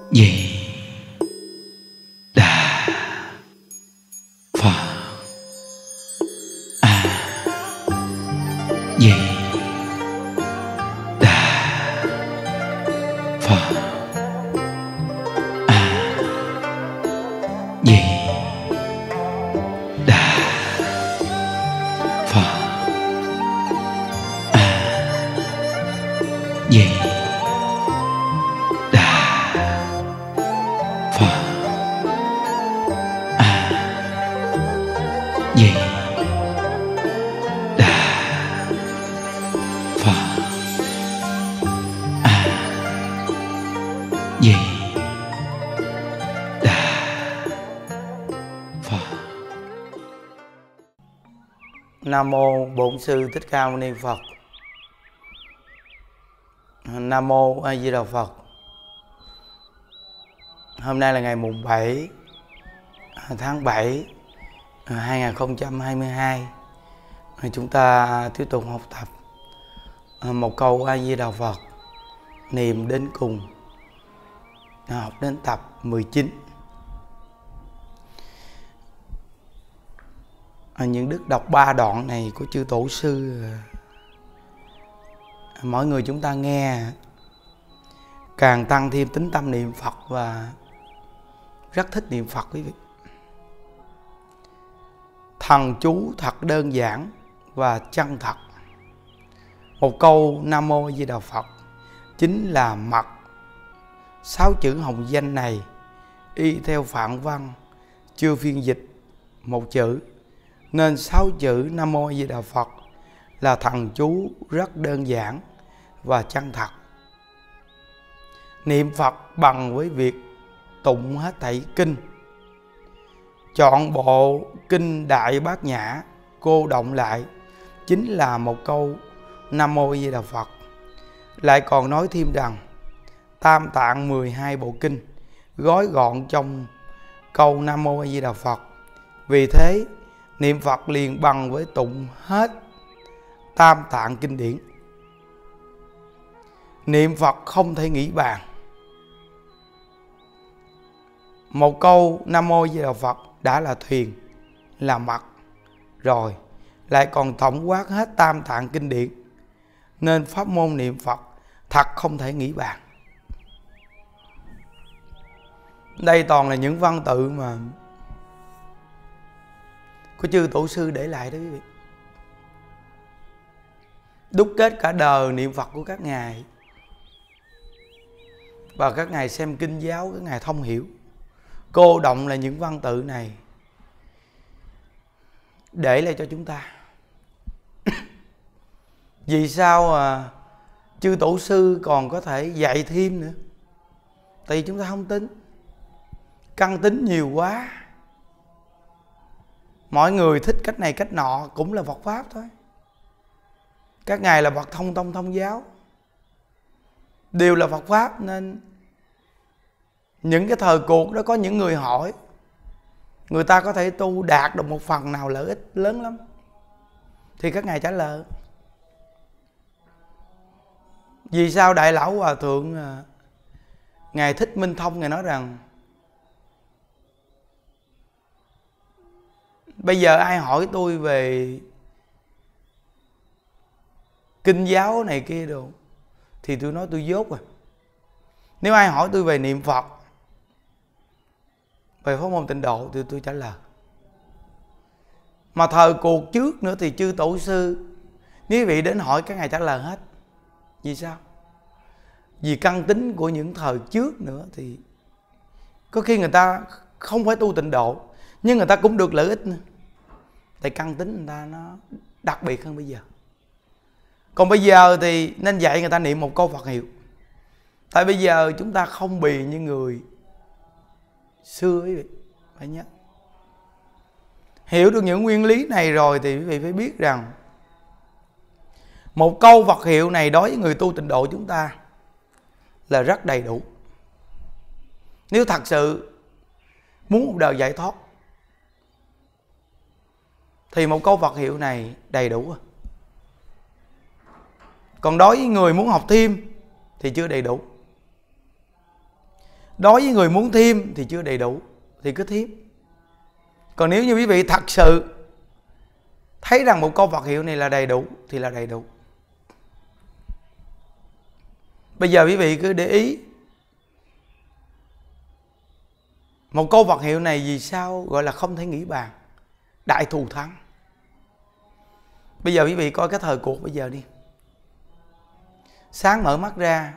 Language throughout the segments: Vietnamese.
Di Đà Phật. A Di Đà Phật. A Di Đà Phật. A Di Di Đà Phật. A Di Đà Phật. Nam mô Bổn Sư Thích Ca Mâu Ni Phật. Nam mô A Di Đà Phật. Hôm nay là ngày mùng 7 tháng 7 2022. Chúng ta tiếp tục học tập một câu A Di Đà Phật niệm đến cùng, học đến tập 19. Những đức đọc 3 đoạn này của chư Tổ sư, mỗi người chúng ta nghe càng tăng thêm tính tâm niệm Phật và rất thích niệm Phật quý vị. Thần chú thật đơn giản và chân thật. Một câu Nam Mô A Di Đà Phật chính là mật 6 chữ hồng danh này, y theo phạn văn chưa phiên dịch một chữ, nên 6 chữ Nam Mô A Di Đà Phật là thần chú rất đơn giản và chân thật. Niệm Phật bằng với việc tụng hết thảy kinh, chọn bộ kinh Đại Bát Nhã cô động lại chính là một câu Nam Mô A Di Đà Phật. Lại còn nói thêm rằng Tam Tạng 12 bộ kinh gói gọn trong câu Nam Mô A Di Đà Phật. Vì thế niệm Phật liền bằng với tụng hết Tam Tạng kinh điển. Niệm Phật không thể nghĩ bàn. Một câu Nam Mô A Di Đà Phật đã là thuyền, là mật rồi, lại còn tổng quát hết Tam Tạng kinh điển, nên pháp môn niệm Phật thật không thể nghĩ bàn. Đây toàn là những văn tự mà của chư Tổ sư để lại đó quý vị, đúc kết cả đời niệm Phật của các ngài. Và các ngài xem kinh giáo, các ngài thông hiểu, cô động là những văn tự này để lại cho chúng ta. Vì sao chư Tổ sư còn có thể dạy thêm nữa? Tại vì chúng ta không tin, căn tính nhiều quá. Mọi người thích cách này cách nọ, cũng là Phật Pháp thôi. Các ngài là bậc thông tông thông giáo, đều là Phật Pháp, nên những cái thời cuộc đó có những người hỏi, người ta có thể tu đạt được một phần nào lợi ích lớn lắm, thì các ngài trả lời. Vì sao Đại Lão Hòa Thượng Ngài Thích Minh Thông, Ngài nói rằng bây giờ ai hỏi tôi về kinh giáo này kia đồ thì tôi nói tôi dốt rồi. Nếu ai hỏi tôi về niệm Phật, về pháp môn tịnh độ thì tôi trả lời. Mà thời cuộc trước nữa thì chư Tổ sư, nếu vị đến hỏi các ngài trả lời hết. Vì sao? Vì căn tính của những thời trước nữa thì có khi người ta không phải tu tịnh độ, nhưng người ta cũng được lợi ích nữa. Tại căn tính người ta nó đặc biệt hơn bây giờ. Còn bây giờ thì nên dạy người ta niệm một câu Phật hiệu. Tại bây giờ chúng ta không bì như người xưa quý vị, phải nhớ. Hiểu được những nguyên lý này rồi thì quý vị phải biết rằng một câu Phật hiệu này đối với người tu tịnh độ chúng ta là rất đầy đủ. Nếu thật sự muốn một đời giải thoát thì một câu Phật hiệu này đầy đủ rồi. Còn đối với người muốn học thêm thì chưa đầy đủ. Đối với người muốn thêm thì chưa đầy đủ thì cứ thêm. Còn nếu như quý vị thật sự thấy rằng một câu Phật hiệu này là đầy đủ thì là đầy đủ. Bây giờ quý vị cứ để ý, một câu Phật hiệu này vì sao gọi là không thể nghĩ bàn, đại thù thắng. Bây giờ quý vị coi cái thời cuộc bây giờ đi. Sáng mở mắt ra,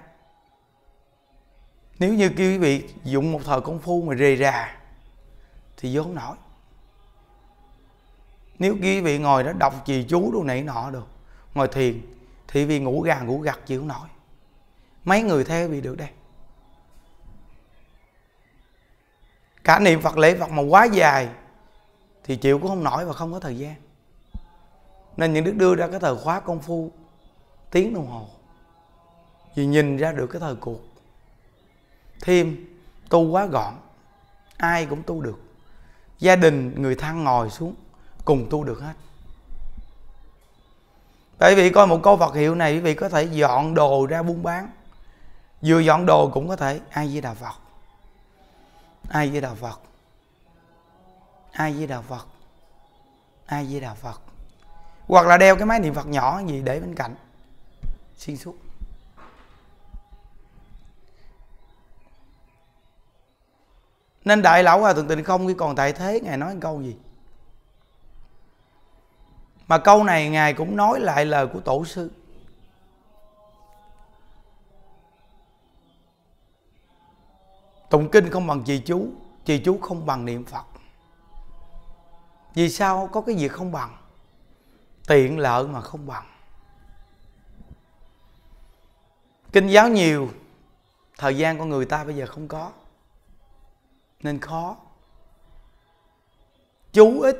nếu như kêu quý vị dụng một thời công phu mà rề rà thì vô không nổi. Nếu quý vị ngồi đó đọc trì chú đồ này nọ được, ngồi thiền thì quý vị ngủ gà ngủ gật chịu không nổi. Mấy người theo quý vị được đây. Cả niệm Phật lễ Phật mà quá dài thì chịu cũng không nổi và không có thời gian. Nên những đức đưa ra cái thời khóa công phu tiếng đồng hồ, vì nhìn ra được cái thời cuộc. Thêm tu quá gọn, ai cũng tu được. Gia đình người thân ngồi xuống cùng tu được hết. Bởi vì coi một câu Phật hiệu này quý vị có thể dọn đồ ra buôn bán. Vừa dọn đồ cũng có thể A Di Đà Phật, A Di Đà Phật, A Di Đà Phật, A Di Đà Phật. Hoặc là đeo cái máy niệm Phật nhỏ gì để bên cạnh xuyên suốt. Nên Đại Lão Hòa Thượng Tịnh Không khi còn tại thế, Ngài nói câu gì? Mà câu này Ngài cũng nói lại lời của Tổ sư. Tụng kinh không bằng trì chú, trì chú không bằng niệm Phật. Vì sao? Có cái gì không bằng? Tiện lợi mà không bằng. Kinh giáo nhiều, thời gian con người ta bây giờ không có, nên khó. Chú ít,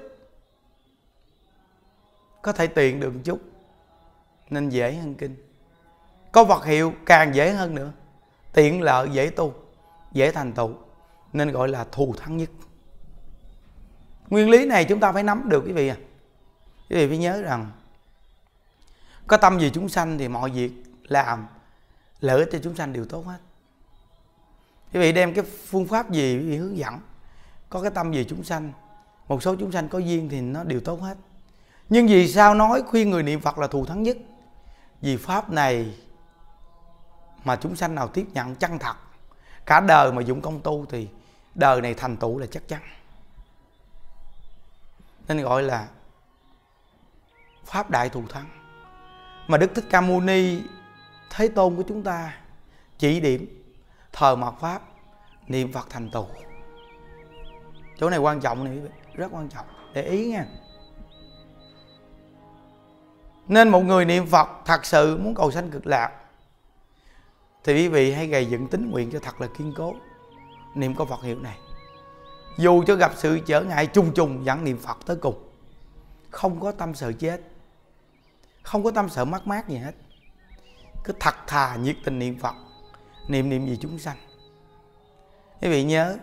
có thể tiện được một chút, nên dễ hơn kinh. Có Phật hiệu càng dễ hơn nữa, tiện lợi, dễ tu, dễ thành tựu, nên gọi là thù thắng nhất. Nguyên lý này chúng ta phải nắm được quý vị à. Quý vị phải nhớ rằng có tâm vì chúng sanh thì mọi việc làm lợi ích cho chúng sanh đều tốt hết. Quý vị đem cái phương pháp gì quý vị hướng dẫn, có cái tâm vì chúng sanh, một số chúng sanh có duyên thì nó đều tốt hết. Nhưng vì sao nói khuyên người niệm Phật là thù thắng nhất? Vì pháp này mà chúng sanh nào tiếp nhận chân thật, cả đời mà dụng công tu thì đời này thành tựu là chắc chắn. Nên gọi là pháp đại thù thắng. Mà Đức Thích Ca Mâu Ni Thế Tôn của chúng ta chỉ điểm thờ mạt pháp, niệm Phật thành tựu. Chỗ này quan trọng này, rất quan trọng, để ý nha. Nên một người niệm Phật thật sự muốn cầu sanh cực lạc thì quý vị hãy gầy dựng tín nguyện cho thật là kiên cố. Niệm câu Phật hiệu này, dù cho gặp sự trở ngại trùng trùng vẫn niệm Phật tới cùng. Không có tâm sợ chết, không có tâm sợ mất mát gì hết. Cứ thật thà nhiệt tình niệm Phật, niệm vì chúng sanh. Quý vị nhớ,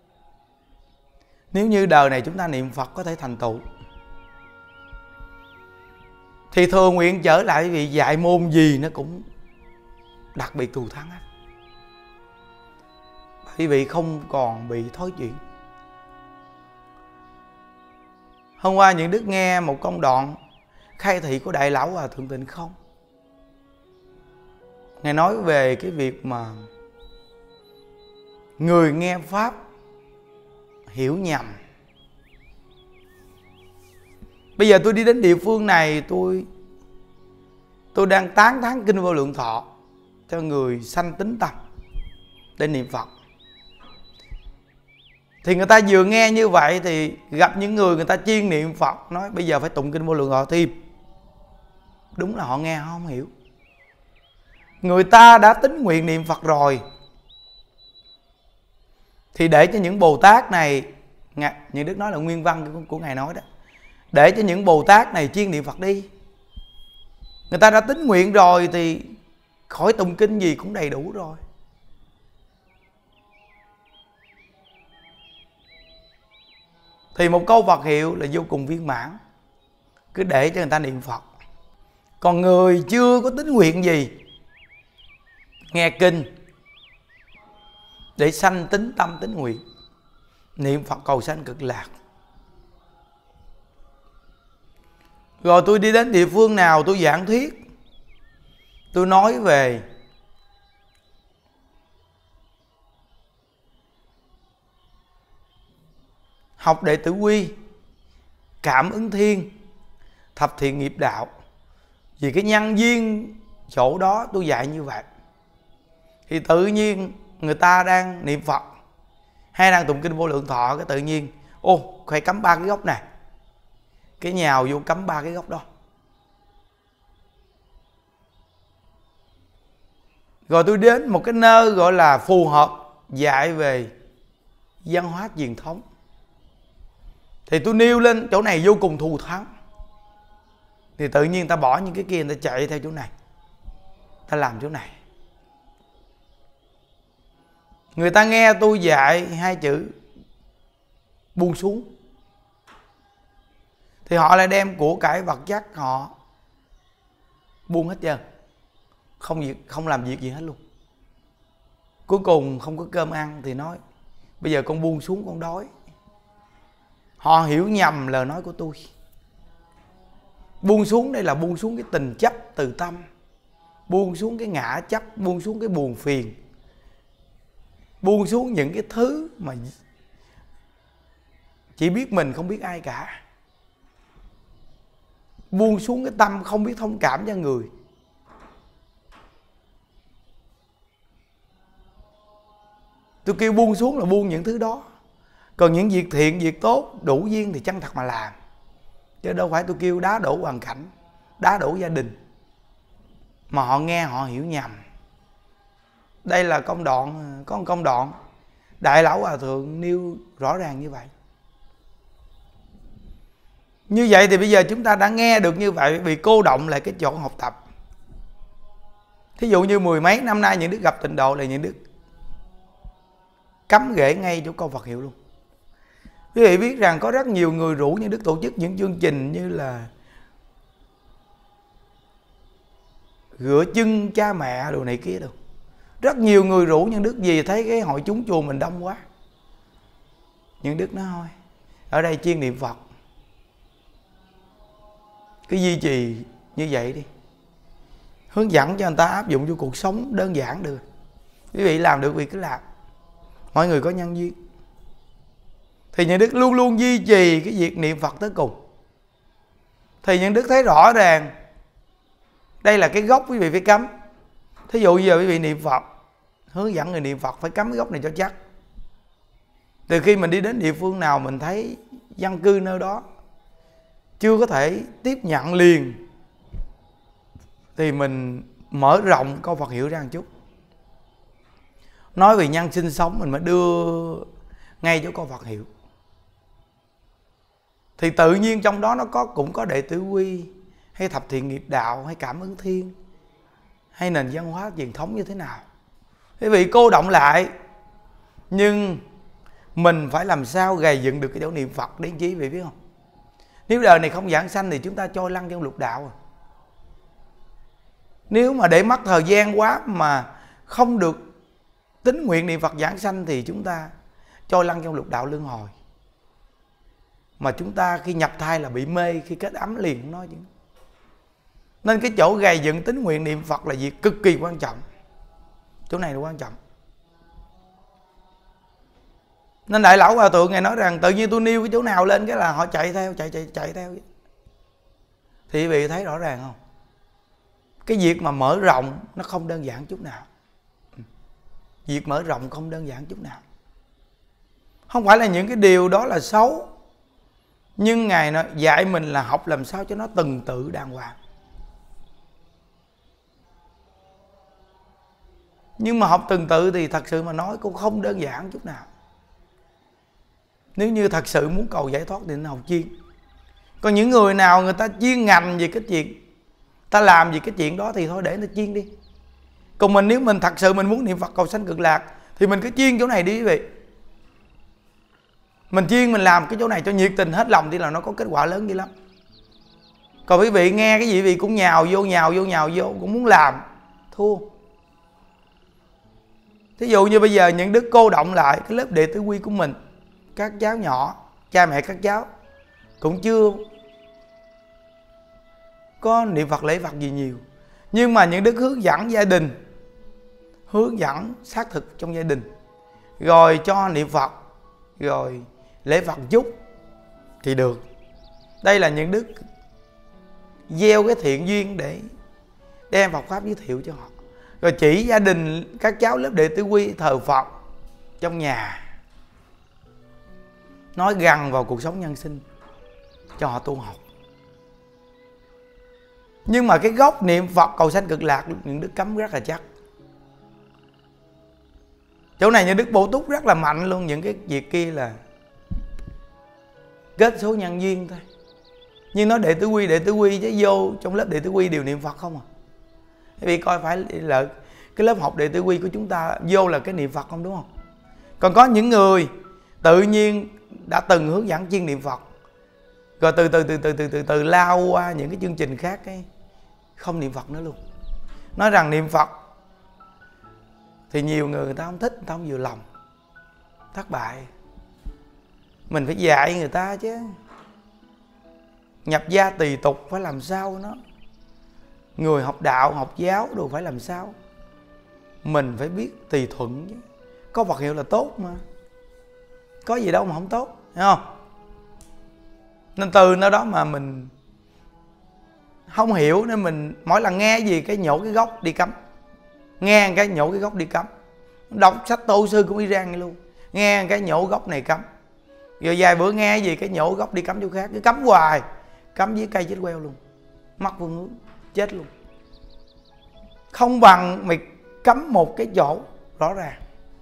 nếu như đời này chúng ta niệm Phật có thể thành tựu thì thừa nguyện trở lại quý vị dạy môn gì nó cũng đặc biệt thù thắng hết. Quý vị không còn bị thối chuyện. Hôm qua những đức nghe một công đoạn khai thị của Đại Lão Hòa Thượng Tịnh Không. Ngài nói về cái việc mà người nghe pháp hiểu nhầm. Bây giờ tôi đi đến địa phương này, tôi đang tán thán kinh Vô Lượng Thọ cho người sanh tín tâm để niệm Phật. Thì người ta vừa nghe như vậy thì gặp những người ta chuyên niệm Phật, nói bây giờ phải tụng kinh Vô Lượng Thọ thêm. Đúng là họ nghe họ không hiểu. Người ta đã tín nguyện niệm Phật rồi thì để cho những Bồ Tát này, những đức nói là nguyên văn của Ngài nói đó, để cho những Bồ Tát này chuyên niệm Phật đi. Người ta đã tín nguyện rồi thì khỏi tụng kinh gì cũng đầy đủ rồi. Thì một câu Phật hiệu là vô cùng viên mãn, cứ để cho người ta niệm Phật. Còn người chưa có tín nguyện gì, nghe kinh để sanh tính tâm tính nguyện, niệm Phật cầu sanh cực lạc. Rồi tôi đi đến địa phương nào tôi giảng thuyết, tôi nói về học đệ tử quy, cảm ứng thiên, thập thiện nghiệp đạo. Vì cái nhân duyên chỗ đó tôi dạy như vậy, thì tự nhiên người ta đang niệm Phật hay đang tụng kinh Vô Lượng Thọ, cái tự nhiên phải cắm 3 cái gốc này, cái nhào vô cắm 3 cái gốc đó. Rồi tôi đến một cái nơi gọi là phù hợp dạy về văn hóa truyền thống, thì tôi nêu lên chỗ này vô cùng thù thắng, thì tự nhiên ta bỏ những cái kia, người ta chạy theo chỗ này, ta làm chỗ này. Người ta nghe tôi dạy 2 chữ buông xuống, thì họ lại đem của cải vật chất họ buông hết trơn, không làm việc gì hết luôn. Cuối cùng không có cơm ăn thì nói bây giờ con buông xuống, con đói. Họ hiểu nhầm lời nói của tôi. Buông xuống đây là buông xuống cái tình chấp từ tâm, buông xuống cái ngã chấp, buông xuống cái buồn phiền, buông xuống những cái thứ mà chỉ biết mình không biết ai cả, buông xuống cái tâm không biết thông cảm cho người. Tôi kêu buông xuống là buông những thứ đó. Còn những việc thiện, việc tốt, đủ duyên thì chân thật mà làm, chứ đâu phải tôi kêu đá đổ hoàn cảnh, đá đổ gia đình. Mà họ nghe họ hiểu nhầm. Đây là công đoạn, có một công đoạn Đại Lão Hòa Thượng nêu rõ ràng như vậy. Như vậy thì bây giờ chúng ta đã nghe được như vậy, vì cô động lại cái chỗ học tập. Thí dụ như 10 mấy năm nay những đức gặp Tịnh Độ là những đức cắm rễ ngay chỗ câu Phật hiệu luôn. Quý vị biết rằng có rất nhiều người rủ những đức tổ chức những chương trình như là rửa chân cha mẹ đồ này kia đâu. Rất nhiều người rủ những đức gì thấy cái hội chúng chùa mình đông quá. Những đức nói thôi, ở đây chuyên niệm Phật, cứ duy trì như vậy đi, hướng dẫn cho người ta áp dụng vô cuộc sống đơn giản được. Quý vị làm được việc cứ làm, mọi người có nhân duyên. Thì những đức luôn luôn duy trì cái việc niệm Phật tới cùng. Thì những đức thấy rõ ràng đây là cái gốc quý vị phải cắm. Thí dụ giờ quý vị niệm Phật, hướng dẫn người niệm Phật phải cắm cái gốc này cho chắc. Từ khi mình đi đến địa phương nào mình thấy dân cư nơi đó chưa có thể tiếp nhận liền, thì mình mở rộng câu Phật hiệu ra một chút. Nói về nhân sinh sống mình mới đưa ngay chỗ câu Phật hiệu. Thì tự nhiên trong đó nó cũng có đệ tử quy, hay thập thiện nghiệp đạo, hay cảm ứng thiên, hay nền văn hóa truyền thống như thế nào. Quý vị cô động lại, nhưng mình phải làm sao gầy dựng được cái chỗ niệm Phật đến chí, vị biết không? Nếu đời này không giảng sanh thì chúng ta trôi lăn trong lục đạo. Nếu mà để mất thời gian quá mà không được tín nguyện niệm Phật giảng sanh thì chúng ta trôi lăn trong lục đạo luân hồi. Mà chúng ta khi nhập thai là bị mê, khi kết ấm liền không nói chứ. Nên cái chỗ gầy dựng tín nguyện niệm Phật là việc cực kỳ quan trọng. Chỗ này là quan trọng. Nên Đại Lão Hòa Thượng Ngài nói rằng tự nhiên tôi nêu cái chỗ nào lên cái là họ chạy theo, chạy theo. Thì quý vị thấy rõ ràng không? Cái việc mà mở rộng nó không đơn giản chút nào. Việc mở rộng không đơn giản chút nào. Không phải là những cái điều đó là xấu, nhưng Ngài dạy mình là học làm sao cho nó từng tự đàng hoàng. Nhưng mà học từng tự thì thật sự mà nói cũng không đơn giản chút nào. Nếu như thật sự muốn cầu giải thoát thì nên học chuyên. Còn những người nào người ta chuyên ngành về cái chuyện, ta làm gì cái chuyện đó thì thôi để người ta chuyên đi. Còn mình nếu mình thật sự mình muốn niệm Phật cầu sanh cực lạc thì mình cứ chuyên chỗ này đi quý vị. Mình chuyên mình làm cái chỗ này cho nhiệt tình hết lòng thì là nó có kết quả lớn dữ lắm. Còn quý vị nghe cái gì quý vị cũng nhào vô cũng muốn làm, thua. Thí dụ như bây giờ những đức cô động lại cái lớp đệ tử quy của mình, các cháu nhỏ, cha mẹ các cháu cũng chưa có niệm Phật lễ Phật gì nhiều, nhưng mà những đức hướng dẫn gia đình, hướng dẫn xác thực trong gia đình, rồi cho niệm Phật, rồi lễ Phật chút thì được. Đây là những đức gieo cái thiện duyên để đem Phật pháp giới thiệu cho họ, rồi chỉ gia đình các cháu lớp đệ tử quy thờ Phật trong nhà, nói gần vào cuộc sống nhân sinh cho họ tu học. Nhưng mà cái gốc niệm Phật cầu sanh cực lạc những đức cấm rất là chắc. Chỗ này những đức bổ túc rất là mạnh luôn. Những cái việc kia là kết số nhân duyên thôi. Nhưng nói đệ tử quy chứ vô trong lớp đệ tử quy đều niệm Phật không à. Vì coi phải là cái lớp học đệ tử quy của chúng ta vô là cái niệm Phật không, đúng không? Còn có những người tự nhiên đã từng hướng dẫn chuyên niệm Phật, rồi từ lao qua những cái chương trình khác cái không niệm Phật nữa luôn. Nói rằng niệm Phật thì nhiều người ta không thích, người ta không vừa lòng, thất bại. Mình phải dạy người ta chứ. Nhập gia tùy tục phải làm sao nó. Người học đạo, học giáo đồ phải làm sao. Mình phải biết tùy thuận chứ. Có Phật hiệu là tốt mà, có gì đâu mà không tốt, hiểu không? Nên từ nơi đó mà mình không hiểu, nên mình mỗi lần nghe gì cái nhổ cái gốc đi cấm, nghe cái nhổ cái gốc đi cấm. Đọc sách Tô Sư cũng y rang luôn, nghe cái nhổ gốc này cấm, rồi vài bữa nghe gì cái nhổ gốc đi cấm chỗ khác, cứ cấm hoài, cấm với cây chết queo luôn, mất phương hướng chết luôn. Không bằng mày cấm một cái chỗ rõ ràng,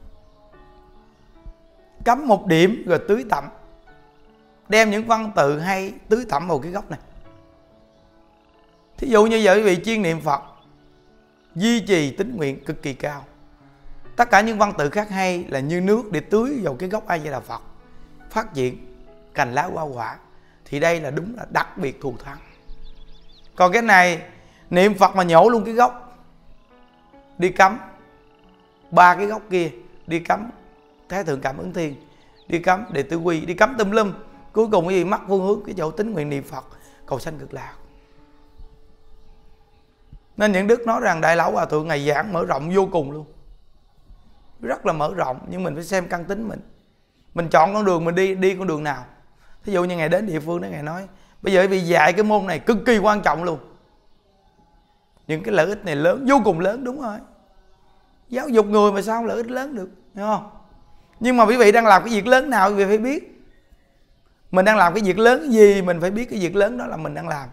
cấm một điểm rồi tưới tẩm, đem những văn tự hay tưới tẩm vào cái gốc này. Thí dụ như giờ quý vị chuyên niệm Phật, duy trì tín nguyện cực kỳ cao, tất cả những văn tự khác hay là như nước để tưới vào cái gốc A Di Đà Phật, phát triển cành lá hoa quả, thì đây là đúng là đặc biệt thù thắng. Còn cái này niệm Phật mà nhổ luôn cái gốc, đi cấm ba cái gốc kia, đi cấm Thái Thượng Cảm Ứng Thiên, đi cấm đệ tử quy, đi cấm tùm lum, cuối cùng cái gì mất phương hướng cái chỗ tín nguyện niệm Phật cầu sanh cực lạc. Nên những đức nói rằng Đại Lão Hòa Thượng ngày giảng mở rộng vô cùng luôn, rất là mở rộng, nhưng mình phải xem căn tính mình chọn con đường mình đi con đường nào. Thí dụ như ngày đến địa phương đó, ngày nói bây giờ vì dạy cái môn này cực kỳ quan trọng luôn, những cái lợi ích này lớn, vô cùng lớn, đúng rồi. Giáo dục người mà sao lợi ích lớn được, hiểu không? Nhưng mà quý vị đang làm cái việc lớn nào quý vị phải biết. Mình đang làm cái việc lớn gì mình phải biết cái việc lớn đó là mình đang làm.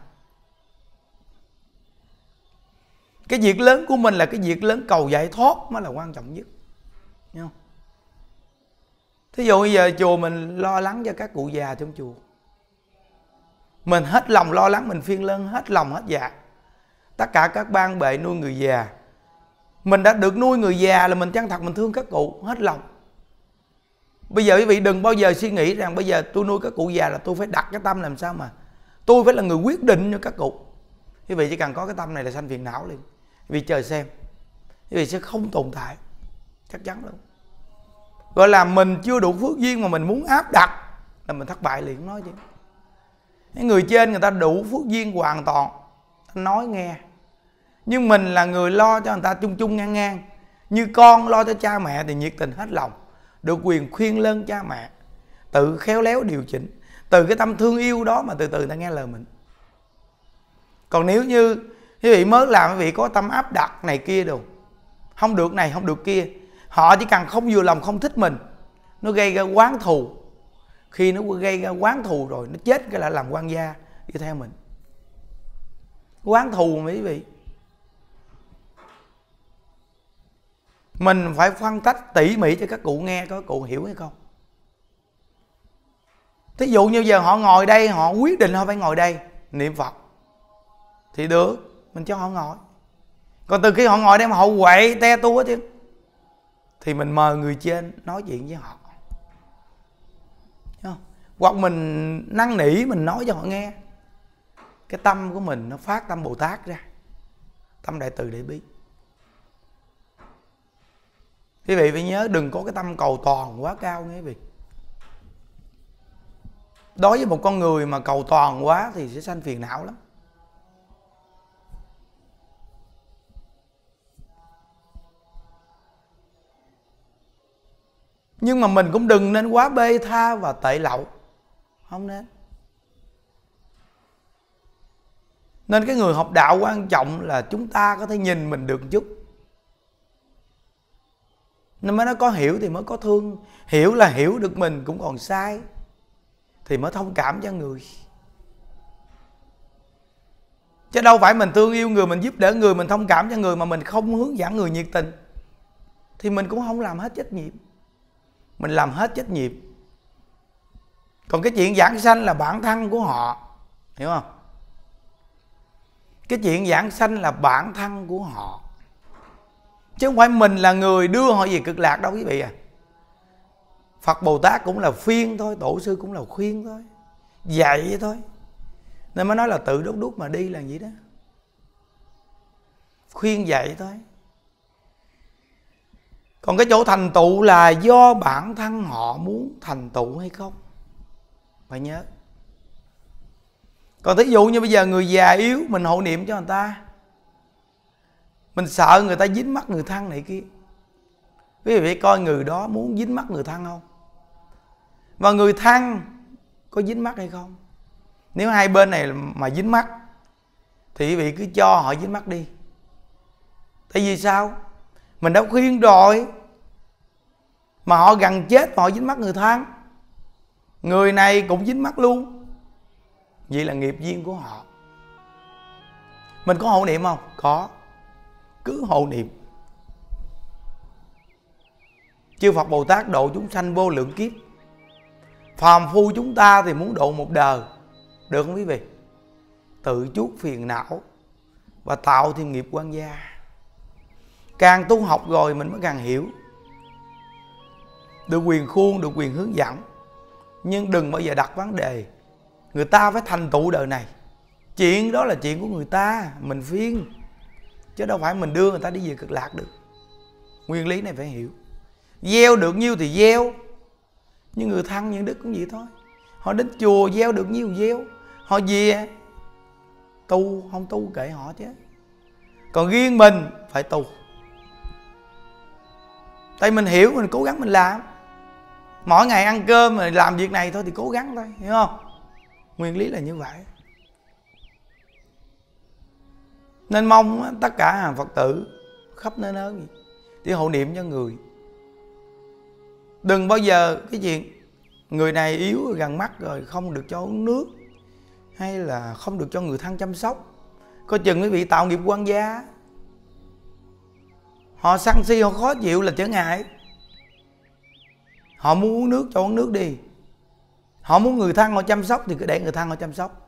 Cái việc lớn của mình là cái việc lớn cầu giải thoát mới là quan trọng nhất, hiểu không? Thí dụ bây giờ chùa mình lo lắng cho các cụ già trong chùa, mình hết lòng lo lắng, mình phiên lân hết lòng hết dạ. Tất cả các ban bệ nuôi người già, mình đã được nuôi người già là mình chân thật, mình thương các cụ hết lòng. Bây giờ quý vị đừng bao giờ suy nghĩ rằng bây giờ tôi nuôi các cụ già là tôi phải đặt cái tâm làm sao mà tôi phải là người quyết định cho các cụ. Quý vị chỉ cần có cái tâm này là sanh phiền não liền. Quý vị chờ xem, quý vị sẽ không tồn tại, chắc chắn luôn. Gọi là mình chưa đủ phước duyên mà mình muốn áp đặt là mình thất bại liền, nói chứ. Cái người trên người ta đủ phước duyên hoàn toàn, nói nghe. Nhưng mình là người lo cho người ta chung chung ngang ngang. Như con lo cho cha mẹ thì nhiệt tình hết lòng, được quyền khuyên lơn cha mẹ, tự khéo léo điều chỉnh. Từ cái tâm thương yêu đó mà từ từ người ta nghe lời mình. Còn nếu như quý vị mới làm, quý vị có tâm áp đặt này kia đồ, không được này không được kia, họ chỉ cần không vừa lòng không thích mình, nó gây ra oán thù. Khi nó gây ra oán thù rồi nó chết cái là làm quan gia đi theo mình. Oán thù mà quý vị. Mình phải phân tách tỉ mỉ cho các cụ nghe, có cụ hiểu hay không. Thí dụ như giờ họ ngồi đây, họ quyết định họ phải ngồi đây niệm Phật thì được, mình cho họ ngồi. Còn từ khi họ ngồi đây mà họ quậy te tua chứ, thì mình mời người trên nói chuyện với họ, hoặc mình năn nỉ, mình nói cho họ nghe. Cái tâm của mình nó phát tâm Bồ Tát ra, tâm Đại Từ Đại Bi. Quý vị phải nhớ đừng có cái tâm cầu toàn quá cao nghe quý vị. Đối với một con người mà cầu toàn quá thì sẽ sanh phiền não lắm. Nhưng mà mình cũng đừng nên quá bê tha và tệ lậu. Không nên. Nên cái người học đạo quan trọng là chúng ta có thể nhìn mình được một chút. Nên mới nói có hiểu thì mới có thương. Hiểu là hiểu được mình cũng còn sai thì mới thông cảm cho người. Chứ đâu phải mình thương yêu người, mình giúp đỡ người, mình thông cảm cho người mà mình không hướng dẫn người nhiệt tình thì mình cũng không làm hết trách nhiệm. Mình làm hết trách nhiệm. Còn cái chuyện giảng sanh là bản thân của họ, hiểu không? Cái chuyện giảng sanh là bản thân của họ, chứ không phải mình là người đưa họ về cực lạc đâu quý vị à. Phật Bồ Tát cũng là khuyên thôi, tổ sư cũng là khuyên thôi, dạy thôi. Nên mới nói là tự đốt đuốc mà đi là vậy đó. Khuyên dạy thôi. Còn cái chỗ thành tựu là do bản thân họ muốn thành tựu hay không, phải nhớ. Còn thí dụ như bây giờ người già yếu, mình hộ niệm cho người ta, mình sợ người ta dính mắc người thân này kia. Quý vị coi người đó muốn dính mắc người thân không, và người thân có dính mắc hay không. Nếu hai bên này mà dính mắc thì quý vị cứ cho họ dính mắc đi. Tại vì sao? Mình đã khuyên rồi mà họ gần chết mà họ dính mắc người thân, người này cũng dính mắc luôn. Vậy là nghiệp duyên của họ. Mình có hộ niệm không? Có. Cứ hộ niệm. Chư Phật Bồ Tát độ chúng sanh vô lượng kiếp, phàm phu chúng ta thì muốn độ một đời. Được không quý vị? Tự chuốc phiền não và tạo thêm nghiệp quan gia. Càng tu học rồi mình mới càng hiểu, được quyền khuôn, được quyền hướng dẫn. Nhưng đừng bao giờ đặt vấn đề người ta phải thành tựu đời này. Chuyện đó là chuyện của người ta, mình phiên, chứ đâu phải mình đưa người ta đi về cực lạc được. Nguyên lý này phải hiểu. Gieo được nhiêu thì gieo. Nhưng người thân những đức cũng vậy thôi. Họ đến chùa gieo được nhiêu gieo, họ về tu, không tu kệ họ chứ. Còn riêng mình phải tu. Tại mình hiểu, mình cố gắng mình làm. Mỗi ngày ăn cơm rồi làm việc này thôi thì cố gắng thôi, hiểu không? Nguyên lý là như vậy. Nên mong tất cả hàng Phật tử khắp nơi nơi thì hộ niệm cho người. Đừng bao giờ cái chuyện người này yếu gần mắt rồi không được cho uống nước, hay là không được cho người thân chăm sóc. Coi chừng quý vị tạo nghiệp quan gia. Họ sân si, họ khó chịu là trở ngại. Họ muốn uống nước cho uống nước đi. Họ muốn người thân họ chăm sóc thì cứ để người thân họ chăm sóc.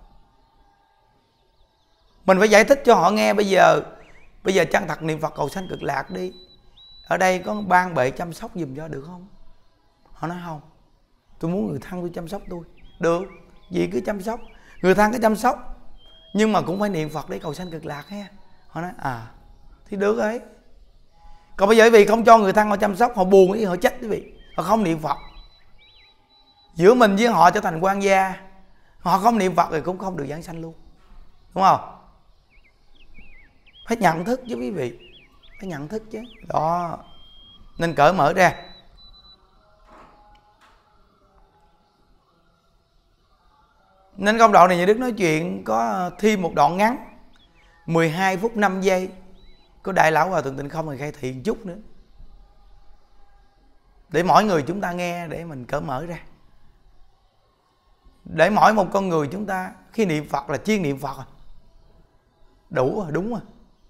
Mình phải giải thích cho họ nghe. Bây giờ chân thật niệm Phật cầu sanh cực lạc đi. Ở đây có ban bệ chăm sóc giùm cho được không? Họ nói không, tôi muốn người thân tôi chăm sóc tôi. Được, vậy cứ chăm sóc. Người thân cứ chăm sóc, nhưng mà cũng phải niệm Phật để cầu sanh cực lạc ha. Họ nói thì được ấy. Còn bây giờ quý vị không cho người thân họ chăm sóc, họ buồn ý, họ trách quý vị, họ không niệm Phật. Giữa mình với họ trở thành quan gia. Họ không niệm Phật thì cũng không được giảng sanh luôn, đúng không? Phải nhận thức chứ quý vị, phải nhận thức chứ. Đó, nên cởi mở ra. Nên công đoạn này nhà Đức nói chuyện có thêm một đoạn ngắn 12 phút 5 giây. Có Đại Lão Hòa Thượng Tịnh Không thì khai thị một chút nữa, để mỗi người chúng ta nghe, để mình cởi mở ra. Để mỗi một con người chúng ta khi niệm Phật là chuyên niệm Phật à. Đủ rồi, đúng rồi.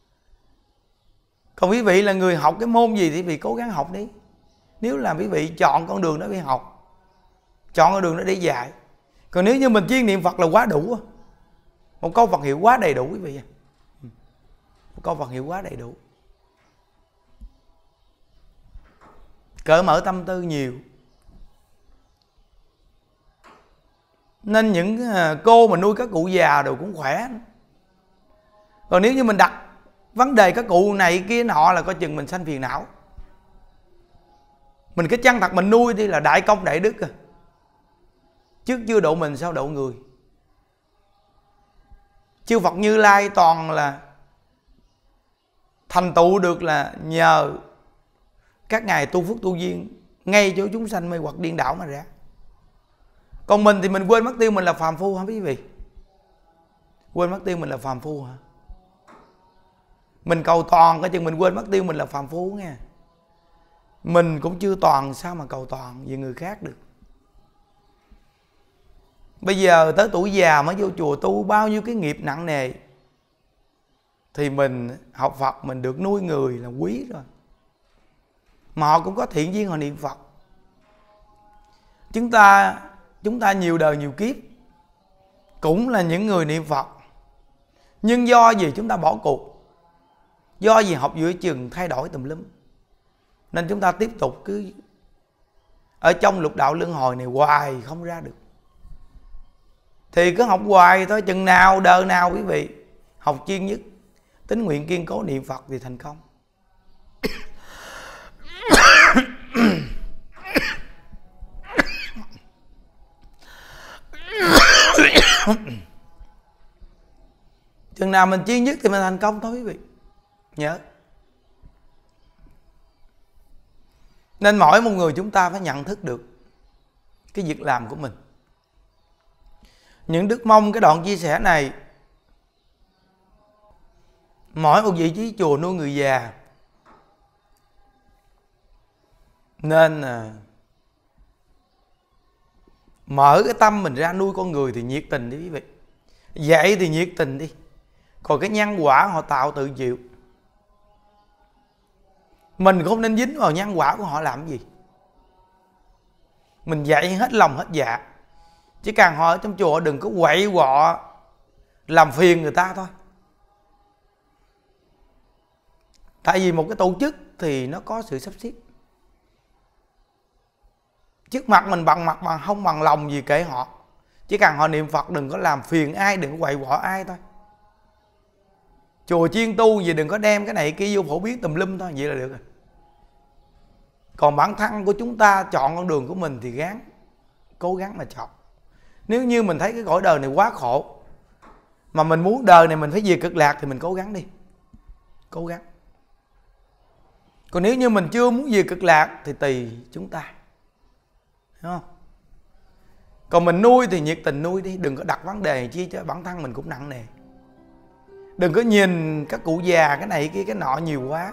Còn quý vị là người học cái môn gì thì quý vị cố gắng học đi. Nếu là quý vị chọn con đường đó đi học, chọn con đường đó để dạy. Còn nếu như mình chuyên niệm Phật là quá đủ. Một câu Phật hiệu quá đầy đủ quý vị. Một câu Phật hiệu quá đầy đủ. Cởi mở tâm tư nhiều. Nên những cô mà nuôi các cụ già đều cũng khỏe. Còn nếu như mình đặt vấn đề các cụ này kia nọ là coi chừng mình sanh phiền não. Mình cái chân thật mình nuôi đi là đại công đại đức à. Trước chưa độ mình sao độ người. Chư Phật Như Lai toàn là thành tựu được là nhờ các ngài tu phước tu duyên ngay chỗ chúng sanh mê hoặc điên đảo mà ra. Còn mình thì mình quên mất tiêu mình là phàm phu hả quý vị? Quên mất tiêu mình là phàm phu hả? Mình cầu toàn coi chừng mình quên mất tiêu mình là phàm phu nghe. Mình cũng chưa toàn, sao mà cầu toàn về người khác được. Bây giờ tới tuổi già mới vô chùa tu, bao nhiêu cái nghiệp nặng nề, thì mình học Phật mình được nuôi người là quý rồi. Mà họ cũng có thiện duyên họ niệm Phật. Chúng ta nhiều đời nhiều kiếp cũng là những người niệm Phật, nhưng do gì chúng ta bỏ cuộc, do gì học giữa chừng thay đổi tùm lum, nên chúng ta tiếp tục cứ ở trong lục đạo luân hồi này hoài không ra được. Thì cứ học hoài thôi, chừng nào đời nào quý vị học chuyên nhất, tín nguyện kiên cố niệm Phật thì thành công. Chừng nào mình chuyên nhất thì mình thành công thôi quý vị nhớ. Nên mỗi một người chúng ta phải nhận thức được cái việc làm của mình. Những Đức mong cái đoạn chia sẻ này, mỗi một vị trí chùa nuôi người già nên mở cái tâm mình ra nuôi con người thì nhiệt tình đi quý vị. Dạy thì nhiệt tình đi, còn cái nhân quả họ tạo tự chịu. Mình không nên dính vào nhân quả của họ làm gì. Mình dạy hết lòng hết dạ, chỉ cần họ ở trong chùa đừng có quậy quọ làm phiền người ta thôi. Tại vì một cái tổ chức thì nó có sự sắp xếp. Trước mặt mình bằng mặt mà không bằng lòng gì kệ họ. Chỉ cần họ niệm Phật đừng có làm phiền ai, đừng có quậy quọ ai thôi. Chùa chuyên tu gì đừng có đem cái này kia vô phổ biến tùm lum thôi, vậy là được rồi. Còn bản thân của chúng ta chọn con đường của mình thì cố gắng mà chọn. Nếu như mình thấy cái cõi đời này quá khổ, mà mình muốn đời này mình phải về cực lạc thì mình cố gắng đi. Cố gắng. Còn nếu như mình chưa muốn về cực lạc thì tùy chúng ta, hiểu không? Còn mình nuôi thì nhiệt tình nuôi đi, đừng có đặt vấn đề chi cho bản thân mình cũng nặng nề. Đừng có nhìn các cụ già cái này kia cái nọ nhiều quá.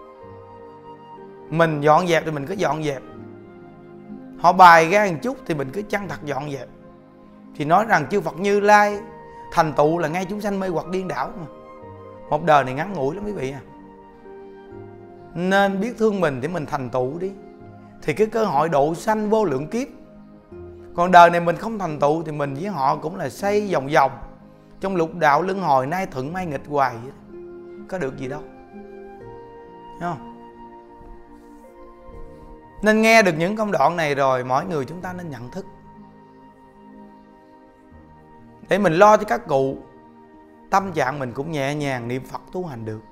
Mình dọn dẹp thì mình cứ dọn dẹp. Họ bài ra một chút thì mình cứ chân thật dọn dẹp. Thì nói rằng chư Phật Như Lai thành tựu là ngay chúng sanh mê hoặc điên đảo mà. Một đời này ngắn ngủi lắm quý vị à. Nên biết thương mình để mình thành tựu đi, thì cái cơ hội độ sanh vô lượng kiếp. Còn đời này mình không thành tựu thì mình với họ cũng là xoay vòng vòng trong lục đạo luân hồi, nay thuận mai nghịch hoài vậy. Có được gì đâu, thấy không? Nên nghe được những công đoạn này rồi, mỗi người chúng ta nên nhận thức để mình lo cho các cụ. Tâm trạng mình cũng nhẹ nhàng niệm Phật tu hành được.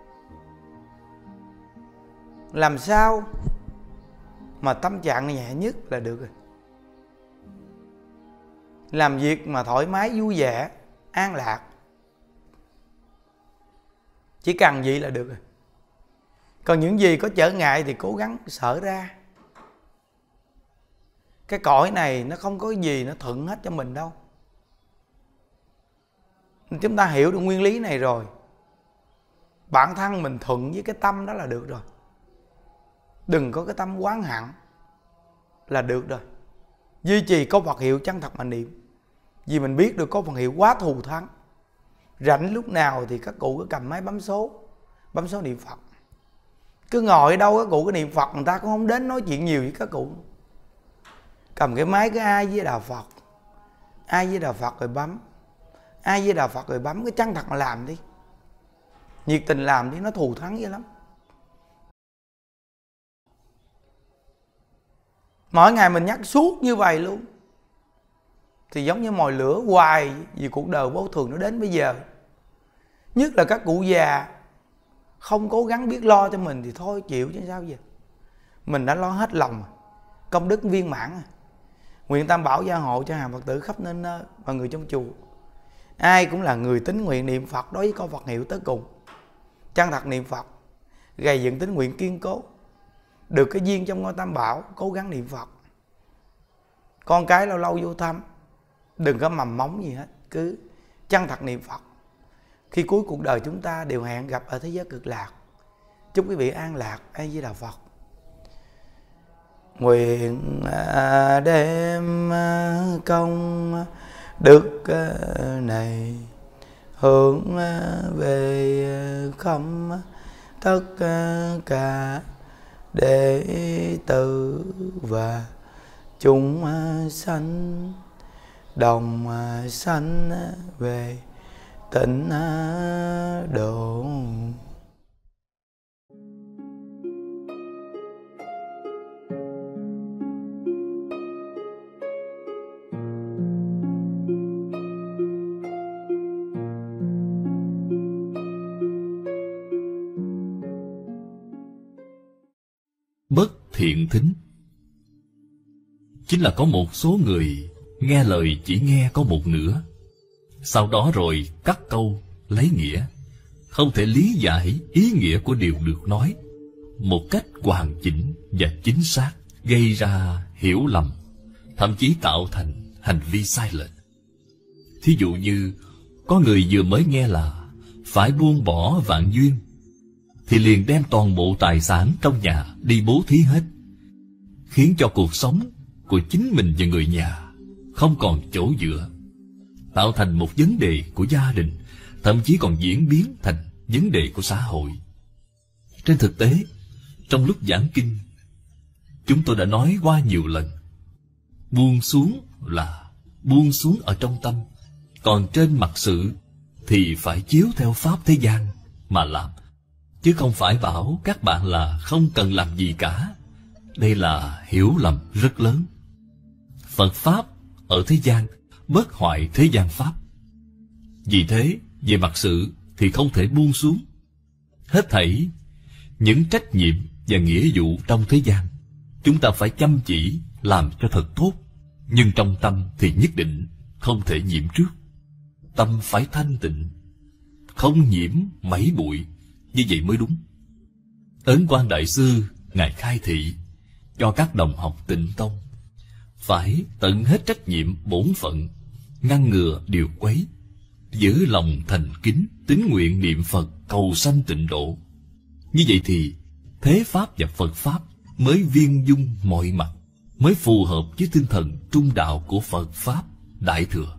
Làm sao mà tâm trạng nhẹ nhất là được rồi. Làm việc mà thoải mái vui vẻ an lạc, chỉ cần vậy là được rồi. Còn những gì có trở ngại thì cố gắng sợ ra. Cái cõi này nó không có gì nó thuận hết cho mình đâu. Chúng ta hiểu được nguyên lý này rồi, bản thân mình thuận với cái tâm đó là được rồi. Đừng có cái tâm oán hận là được rồi. Duy trì câu Phật hiệu chân thật mà niệm. Vì mình biết được câu Phật hiệu quá thù thắng. Rảnh lúc nào thì các cụ cứ cầm máy bấm số niệm Phật. Cứ ngồi ở đâu các cụ cứ niệm Phật, người ta cũng không đến nói chuyện nhiều với các cụ. Cầm cái máy cứ ai với Đạo Phật, ai với Đạo Phật rồi bấm, ai với Đạo Phật rồi bấm. Cái chân thật mà làm đi, nhiệt tình làm đi, nó thù thắng dữ lắm. Mỗi ngày mình nhắc suốt như vậy luôn thì giống như mồi lửa hoài. Vì cuộc đời vô thường nó đến bây giờ. Nhất là các cụ già không cố gắng biết lo cho mình thì thôi chịu chứ sao giờ. mình đã lo hết lòng, công đức viên mãn. Nguyện Tam Bảo gia hộ cho hàng Phật tử khắp nơi nơi và người trong chùa, ai cũng là người tín nguyện niệm Phật đối với câu Phật hiệu tới cùng, chân thật niệm Phật, gầy dựng tín nguyện kiên cố, được cái duyên trong ngôi Tam Bảo, cố gắng niệm Phật. Con cái lâu lâu vô thăm, đừng có mầm móng gì hết, cứ chân thật niệm Phật. Khi cuối cuộc đời chúng ta đều hẹn gặp ở thế giới cực lạc. Chúc quý vị an lạc. A Di Đà Phật. Nguyện đem công đức này hướng về khắp tất cả đệ tử và chúng sanh, đồng sanh về tịnh độ. Bất thiện thính chính là có một số người nghe lời chỉ nghe có một nửa, sau đó rồi cắt câu lấy nghĩa, không thể lý giải ý nghĩa của điều được nói một cách hoàn chỉnh và chính xác, gây ra hiểu lầm, thậm chí tạo thành hành vi sai lệch. Thí dụ như có người vừa mới nghe là phải buông bỏ vạn duyên, thì liền đem toàn bộ tài sản trong nhà đi bố thí hết, khiến cho cuộc sống của chính mình và người nhà không còn chỗ dựa, tạo thành một vấn đề của gia đình, thậm chí còn diễn biến thành vấn đề của xã hội. Trên thực tế, trong lúc giảng kinh, chúng tôi đã nói qua nhiều lần, buông xuống là buông xuống ở trong tâm, còn trên mặt sự thì phải chiếu theo pháp thế gian mà làm, chứ không phải bảo các bạn là không cần làm gì cả. Đây là hiểu lầm rất lớn. Phật Pháp ở thế gian bất hoại thế gian Pháp. Vì thế, về mặt sự thì không thể buông xuống. Hết thảy những trách nhiệm và nghĩa vụ trong thế gian, chúng ta phải chăm chỉ làm cho thật tốt. Nhưng trong tâm thì nhất định không thể nhiễm trước. Tâm phải thanh tịnh, không nhiễm mảy bụi, như vậy mới đúng. Ấn Quang Đại Sư Ngài khai thị cho các đồng học Tịnh Tông phải tận hết trách nhiệm bổn phận, ngăn ngừa điều quấy, giữ lòng thành kính, tín nguyện niệm Phật cầu sanh tịnh độ. Như vậy thì thế Pháp và Phật Pháp mới viên dung mọi mặt, mới phù hợp với tinh thần trung đạo của Phật Pháp Đại Thừa.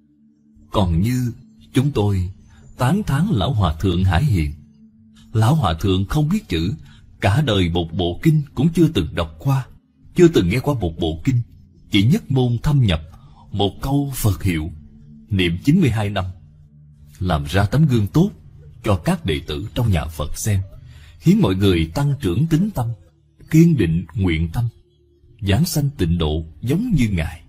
Còn như chúng tôi tán thán Lão Hòa Thượng Hải Hiền, Lão Hòa Thượng không biết chữ, cả đời một bộ kinh cũng chưa từng đọc qua, chưa từng nghe qua một bộ kinh, chỉ nhất môn thâm nhập một câu Phật hiệu, niệm 92 năm, làm ra tấm gương tốt cho các đệ tử trong nhà Phật xem, khiến mọi người tăng trưởng tín tâm, kiên định nguyện tâm, giảng sanh tịnh độ giống như Ngài.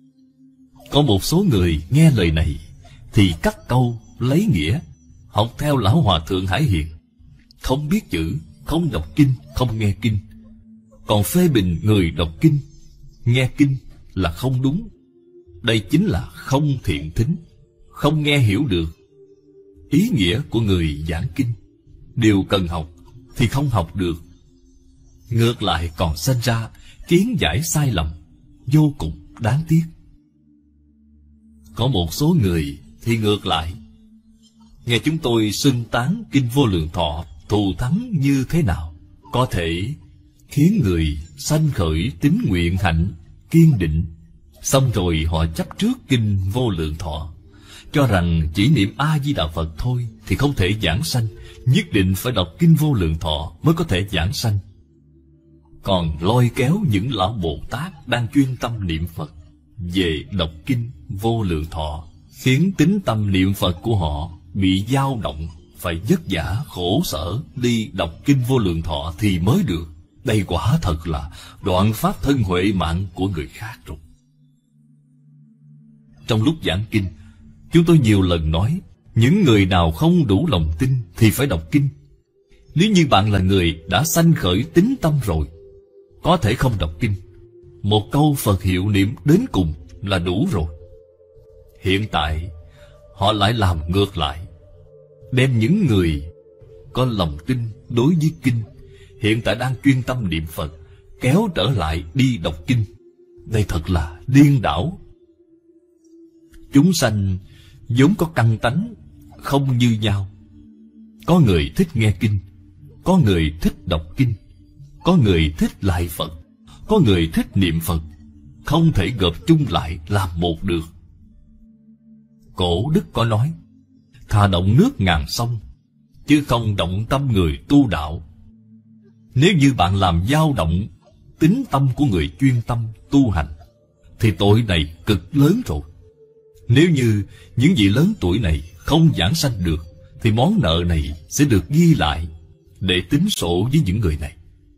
Có một số người nghe lời này thì cắt câu lấy nghĩa, học theo Lão Hòa Thượng Hải Hiền, không biết chữ, không đọc kinh, không nghe kinh, còn phê bình người đọc kinh, nghe kinh là không đúng. Đây chính là không thiện thính, không nghe hiểu được ý nghĩa của người giảng kinh. Điều cần học thì không học được, ngược lại còn sinh ra kiến giải sai lầm, vô cùng đáng tiếc. Có một số người thì ngược lại, nghe chúng tôi xưng tán kinh Vô Lượng Thọ thù thắng như thế nào, có thể khiến người sanh khởi tín nguyện hạnh kiên định, xong rồi họ chấp trước kinh Vô Lượng Thọ, cho rằng chỉ niệm A Di Đà Phật thôi thì không thể giảng sanh, nhất định phải đọc kinh Vô Lượng Thọ mới có thể giảng sanh. Còn lôi kéo những lão Bồ Tát đang chuyên tâm niệm Phật về đọc kinh Vô Lượng Thọ, khiến tín tâm niệm Phật của họ bị dao động, phải vất vả khổ sở đi đọc kinh Vô Lượng Thọ thì mới được. Đây quả thật là đoạn pháp thân huệ mạng của người khác rồi. Trong lúc giảng kinh, chúng tôi nhiều lần nói, những người nào không đủ lòng tin thì phải đọc kinh. Nếu như bạn là người đã sanh khởi tín tâm rồi, có thể không đọc kinh, một câu Phật hiệu niệm đến cùng là đủ rồi. Hiện tại họ lại làm ngược lại, đem những người có lòng tin đối với kinh, hiện tại đang chuyên tâm niệm Phật, kéo trở lại đi đọc kinh. Đây thật là điên đảo. Chúng sanh vốn có căn tánh không như nhau. Có người thích nghe kinh, có người thích đọc kinh, có người thích lại Phật, có người thích niệm Phật, không thể gộp chung lại làm một được. Cổ đức có nói, thà động nước ngàn sông, chứ không động tâm người tu đạo. Nếu như bạn làm dao động tín tâm của người chuyên tâm tu hành, thì tội này cực lớn rồi. Nếu như những vị lớn tuổi này không giảng sanh được, thì món nợ này sẽ được ghi lại để tính sổ với những người này.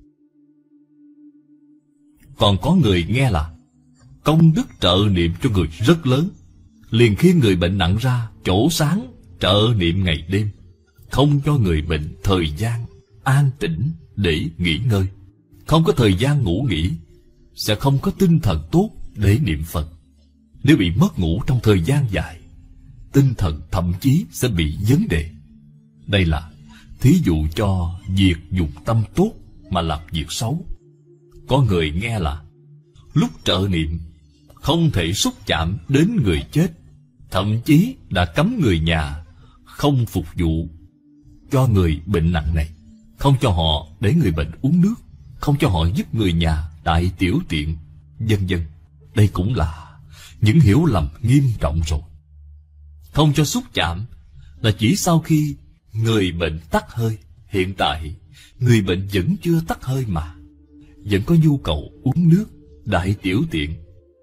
Còn có người nghe là công đức trợ niệm cho người rất lớn, liền khi người bệnh nặng ra chỗ sáng trợ niệm ngày đêm, không cho người bệnh thời gian an tĩnh để nghỉ ngơi, không có thời gian ngủ nghỉ, sẽ không có tinh thần tốt để niệm Phật. Nếu bị mất ngủ trong thời gian dài, tinh thần thậm chí sẽ bị vấn đề. Đây là thí dụ cho việc dùng tâm tốt mà làm việc xấu. Có người nghe là lúc trợ niệm không thể xúc chạm đến người chết, thậm chí đã cấm người nhà không phục vụ cho người bệnh nặng này, không cho họ để người bệnh uống nước, không cho họ giúp người nhà đại tiểu tiện, vân vân. Đây cũng là những hiểu lầm nghiêm trọng rồi. Không cho xúc chạm là chỉ sau khi người bệnh tắt hơi. Hiện tại người bệnh vẫn chưa tắt hơi mà vẫn có nhu cầu uống nước, đại tiểu tiện.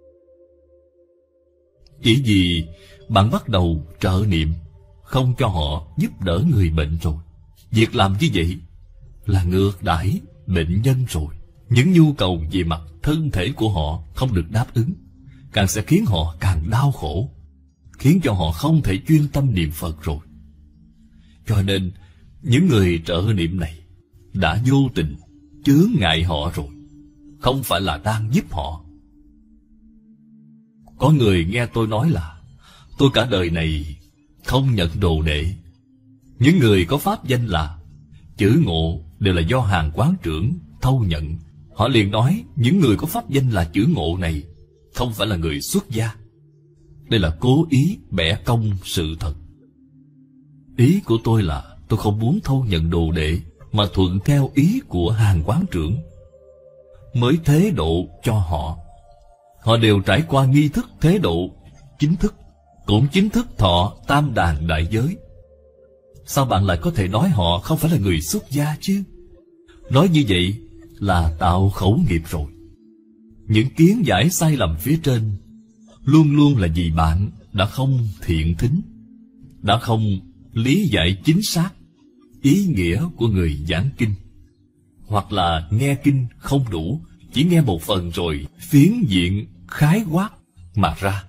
Chỉ vì bạn bắt đầu trợ niệm, không cho họ giúp đỡ người bệnh rồi. Việc làm như vậy là ngược đãi bệnh nhân rồi. Những nhu cầu về mặt thân thể của họ không được đáp ứng, càng sẽ khiến họ càng đau khổ, khiến cho họ không thể chuyên tâm niệm Phật rồi. Cho nên những người trợ niệm này đã vô tình chướng ngại họ rồi, không phải là đang giúp họ. Có người nghe tôi nói là tôi cả đời này không nhận đồ đệ. Những người có pháp danh là chữ Ngộ đều là do hàng quán trưởng thâu nhận. Họ liền nói những người có pháp danh là chữ Ngộ này không phải là người xuất gia. Đây là cố ý bẻ cong sự thật. Ý của tôi là tôi không muốn thâu nhận đồ đệ, mà thuận theo ý của hàng quán trưởng mới thế độ cho họ. Họ đều trải qua nghi thức thế độ chính thức, cũng chính thức thọ tam đàn đại giới. Sao bạn lại có thể nói họ không phải là người xuất gia chứ? Nói như vậy là tạo khẩu nghiệp rồi. Những kiến giải sai lầm phía trên luôn luôn là vì bạn đã không thiện thính, đã không lý giải chính xác ý nghĩa của người giảng kinh, hoặc là nghe kinh không đủ, chỉ nghe một phần rồi phiến diện khái quát mà ra.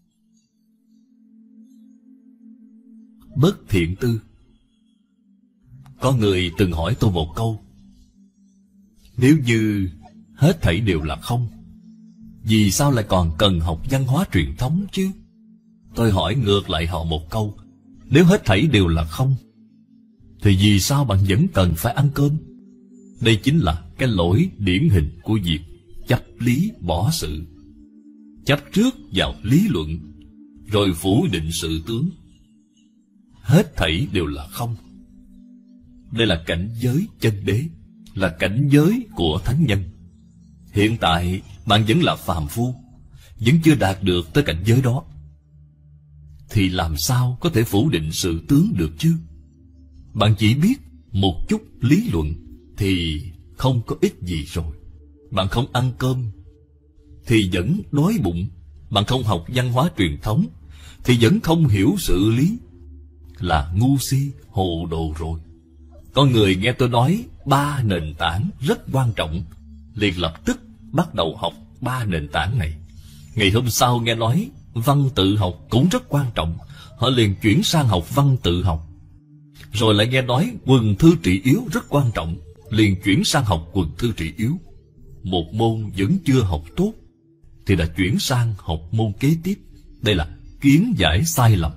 Bất thiện tư. Có người từng hỏi tôi một câu: nếu như hết thảy đều là không, vì sao lại còn cần học văn hóa truyền thống chứ? Tôi hỏi ngược lại họ một câu: nếu hết thảy đều là không, thì vì sao bạn vẫn cần phải ăn cơm? Đây chính là cái lỗi điển hình của việc chấp lý bỏ sự. Chấp trước vào lý luận, rồi phủ định sự tướng. Hết thảy đều là không. Đây là cảnh giới chân đế, là cảnh giới của thánh nhân. Hiện tại bạn vẫn là phàm phu, vẫn chưa đạt được tới cảnh giới đó, thì làm sao có thể phủ định sự tướng được chứ? Bạn chỉ biết một chút lý luận thì không có ích gì rồi. Bạn không ăn cơm thì vẫn đói bụng. Bạn không học văn hóa truyền thống thì vẫn không hiểu sự lý, là ngu si hồ đồ rồi. Có người nghe tôi nói 3 nền tảng rất quan trọng, liền lập tức bắt đầu học 3 nền tảng này. Ngày hôm sau nghe nói văn tự học cũng rất quan trọng, họ liền chuyển sang học văn tự học. Rồi lại nghe nói quần thư trị yếu rất quan trọng, liền chuyển sang học quần thư trị yếu. một môn vẫn chưa học tốt thì đã chuyển sang học môn kế tiếp. Đây là kiến giải sai lầm.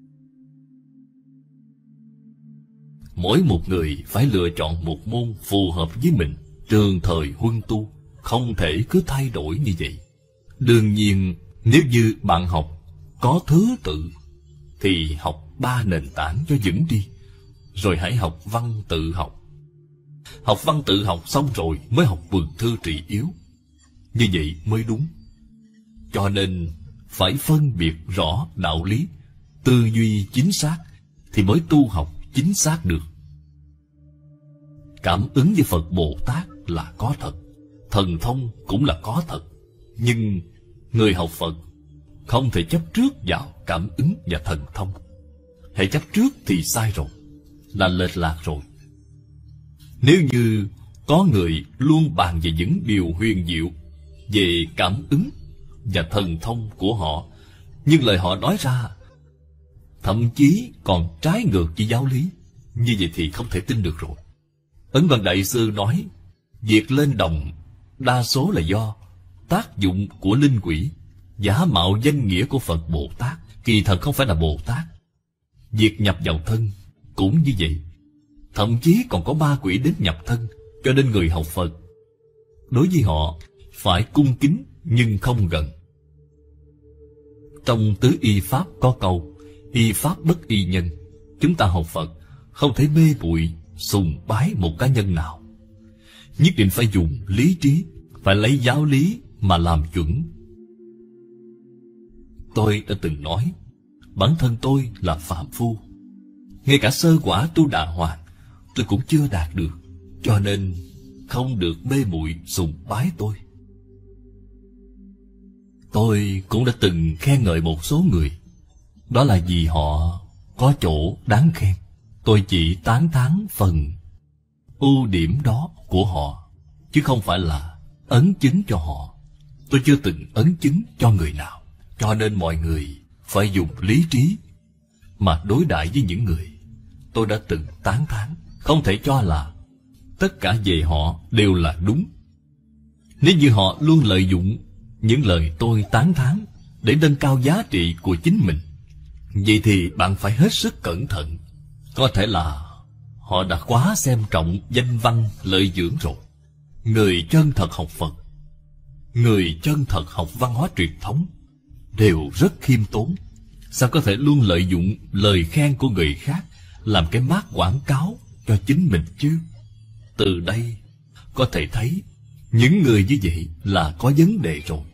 Mỗi một người phải lựa chọn một môn phù hợp với mình, trường thời huân tu, không thể cứ thay đổi như vậy. Đương nhiên, nếu như bạn học có thứ tự thì học 3 nền tảng cho vững đi, rồi hãy học văn tự học. Học văn tự học xong rồi mới học vườn thư trị yếu. Như vậy mới đúng. Cho nên phải phân biệt rõ đạo lý, tư duy chính xác thì mới tu học chính xác được. Cảm ứng với Phật Bồ Tát là có thật, thần thông cũng là có thật. Nhưng người học Phật không thể chấp trước vào cảm ứng và thần thông. Hãy chấp trước thì sai rồi, là lệch lạc rồi. Nếu như có người luôn bàn về những điều huyền diệu về cảm ứng và thần thông của họ, nhưng lời họ nói ra thậm chí còn trái ngược với giáo lý, như vậy thì không thể tin được rồi. Ấn Văn Đại Sư nói, việc lên đồng đa số là do tác dụng của linh quỷ, giả mạo danh nghĩa của Phật Bồ Tát, kỳ thật không phải là Bồ Tát. Việc nhập vào thân cũng như vậy, thậm chí còn có ma quỷ đến nhập thân. Cho nên người học Phật đối với họ phải cung kính nhưng không gần. Trong Tứ Y Pháp có câu, y pháp bất y nhân. Chúng ta học Phật không thể mê muội sùng bái một cá nhân nào, nhất định phải dùng lý trí, phải lấy giáo lý mà làm chuẩn. Tôi đã từng nói, bản thân tôi là phàm phu, ngay cả sơ quả tu đà hoàng tôi cũng chưa đạt được, cho nên không được mê muội sùng bái tôi. Tôi cũng đã từng khen ngợi một số người, đó là vì họ có chỗ đáng khen. Tôi chỉ tán thán phần ưu điểm đó của họ, chứ không phải là ấn chứng cho họ. Tôi chưa từng ấn chứng cho người nào. Cho nên mọi người phải dùng lý trí mà đối đãi với những người tôi đã từng tán thán. Không thể cho là tất cả về họ đều là đúng. Nếu như họ luôn lợi dụng những lời tôi tán thán để nâng cao giá trị của chính mình, vậy thì bạn phải hết sức cẩn thận. Có thể là họ đã quá xem trọng danh văn lợi dưỡng rồi. Người chân thật học Phật, người chân thật học văn hóa truyền thống đều rất khiêm tốn. Sao có thể luôn lợi dụng lời khen của người khác làm cái mác quảng cáo cho chính mình chứ? Từ đây có thể thấy những người như vậy là có vấn đề rồi.